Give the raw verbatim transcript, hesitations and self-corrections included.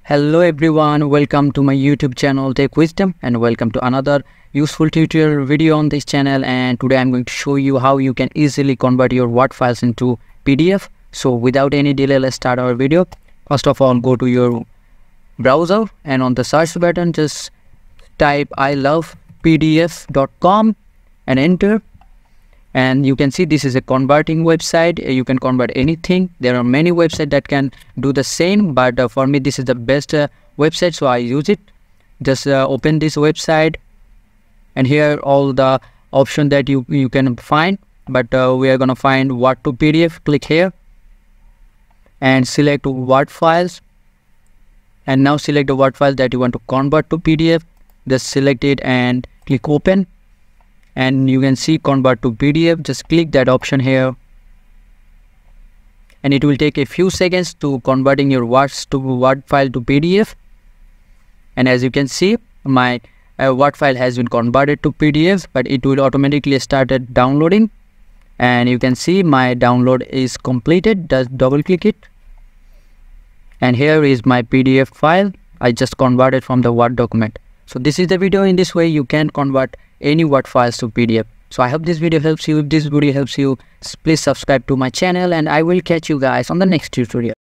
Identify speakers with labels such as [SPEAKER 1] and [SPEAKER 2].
[SPEAKER 1] Hello everyone, welcome to my YouTube channel Tech Wisdom and welcome to another useful tutorial video on this channel. And today I'm going to show you how you can easily convert your Word files into P D F. So without any delay, let's start our video. First of all, go to your browser and on the search button just type I love P D F dot com and enter. And you can see this is a converting website. You can convert anything. There are many websites that can do the same, but uh, for me this is the best uh, website, so I use it. Just uh, open this website and here all the options that you you can find, but uh, we are gonna find Word to P D F. Click here and select Word files, and now select the Word file that you want to convert to P D F. Just select it and click open, and you can see convert to P D F. Just click that option here and it will take a few seconds to converting your words to Word file to P D F. And as you can see, my uh, Word file has been converted to P D F, but it will automatically started downloading, and you can see my download is completed. Just double click it and here is my P D F file. I just converted from the Word document. So this is the video. In this way you can convert any Word files to P D F. So I hope this video helps you. If this video helps you, please subscribe to my channel and I will catch you guys on the next tutorial.